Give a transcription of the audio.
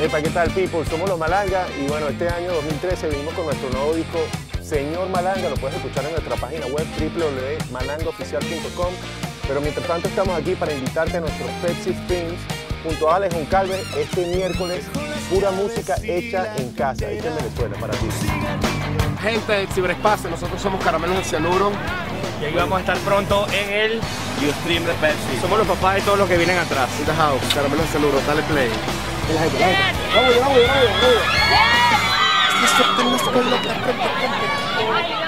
Epa, ¿qué tal, people? Somos los Malanga y bueno, este año 2013 vinimos con nuestro nuevo disco Señor Malanga. Lo puedes escuchar en nuestra página web www.malangaoficial.com. Pero mientras tanto estamos aquí para invitarte a nuestros Pepsi Springs junto a Alex Goncalves este miércoles. Pura música hecha en casa, hecha en Venezuela para ti. Gente de Ciberespacio, nosotros somos Caramelos de Cianuro. Y ahí vamos a estar pronto en el Ustream de Pepsi. Somos los papás de todos los que vienen atrás. In the house, Caramelos de Cianuro, dale play. Vamos, vamos, vamos, vamos. Yes.